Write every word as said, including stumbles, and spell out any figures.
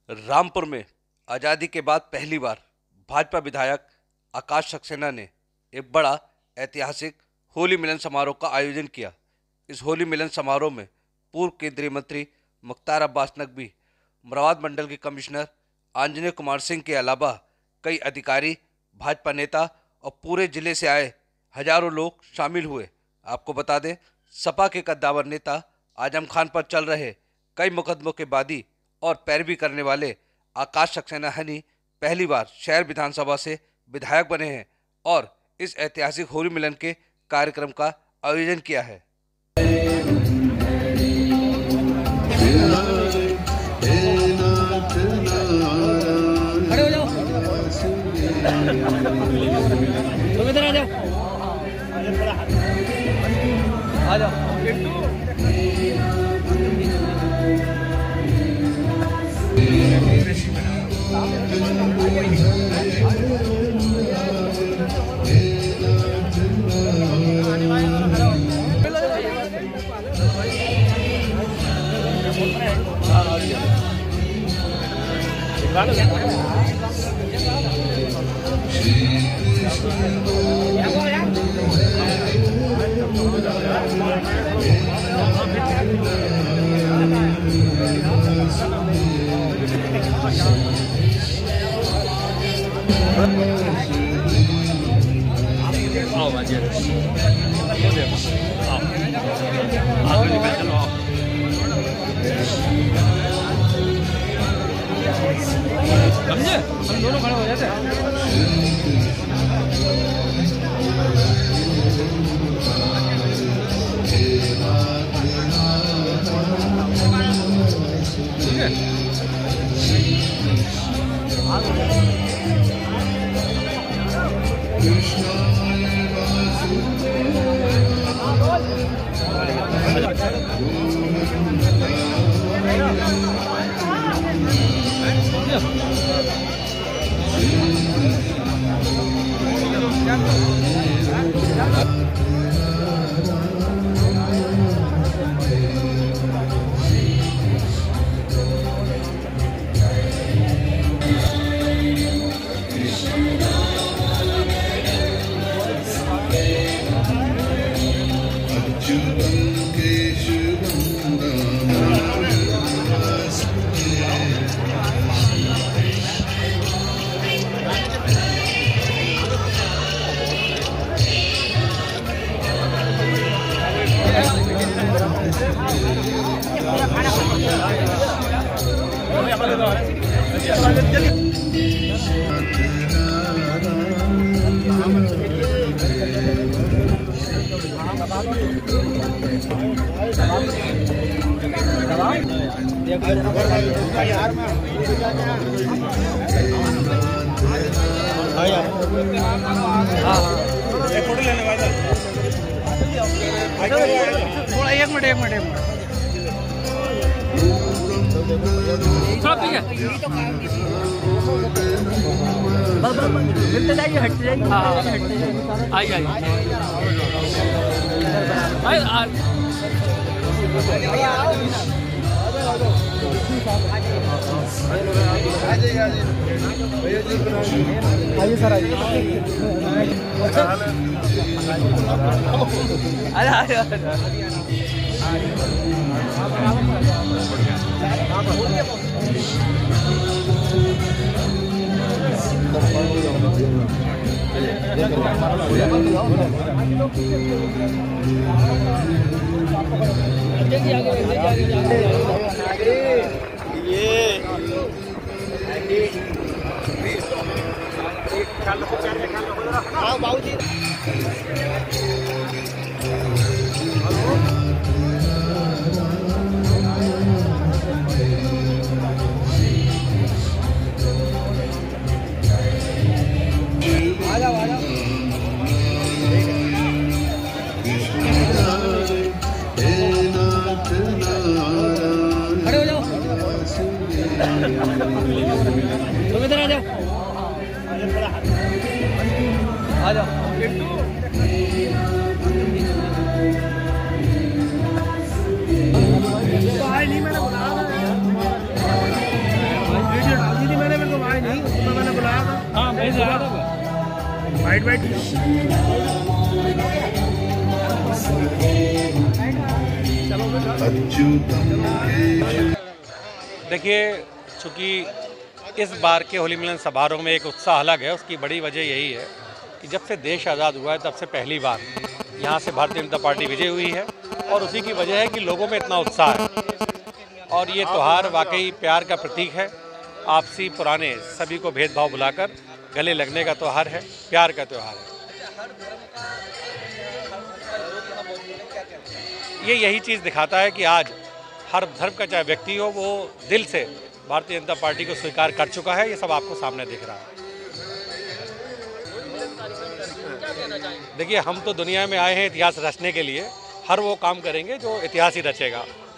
रामपुर में आज़ादी के बाद पहली बार भाजपा विधायक आकाश सक्सेना ने एक बड़ा ऐतिहासिक होली मिलन समारोह का आयोजन किया। इस होली मिलन समारोह में पूर्व केंद्रीय मंत्री मुख्तार अब्बास नकवी, मरवाद मंडल के कमिश्नर आंजनेय कुमार सिंह के अलावा कई अधिकारी, भाजपा नेता और पूरे जिले से आए हजारों लोग शामिल हुए। आपको बता दें, सपा के कद्दावर नेता आजम खान पर चल रहे कई मुकदमों के बादी और पैरवी करने वाले आकाश सक्सेना हनी पहली बार शहर विधानसभा से विधायक बने हैं और इस ऐतिहासिक होली मिलन के कार्यक्रम का आयोजन किया है। तुम इधर आ जाओ, आ जाओ। आओ बाजी हो जाए आओ आओ निकल चलो आओ समझे, हम दोनों खड़े हो जाते हैं। थोड़ा एक मिनट एक मिनट एक मिनट मिलते जाइए, हटते जाइए। हाँ आइए आइए आइए सर आइए। अरे बाबूजी तुम इधर आ जाओ, आ जाओ। तो आई नहीं, मैंने बुलाया। वाइट वाइट देखिए, चूँकि इस बार के होली मिलन समारोह में एक उत्साह अलग है। उसकी बड़ी वजह यही है कि जब से देश आज़ाद हुआ है तब से पहली बार यहाँ से भारतीय जनता पार्टी विजय हुई है, और उसी की वजह है कि लोगों में इतना उत्साह है। और ये त्यौहार वाकई प्यार का प्रतीक है। आपसी पुराने सभी को भेदभाव भुलाकर गले लगने का त्यौहार है, प्यार का त्यौहार है। ये यही चीज़ दिखाता है कि आज हर धर्म का चाहे व्यक्ति हो, वो दिल से भारतीय जनता पार्टी को स्वीकार कर चुका है। ये सब आपको सामने दिख रहा है। देखिए, हम तो दुनिया में आए हैं इतिहास रचने के लिए। हर वो काम करेंगे जो इतिहास ही रचेगा।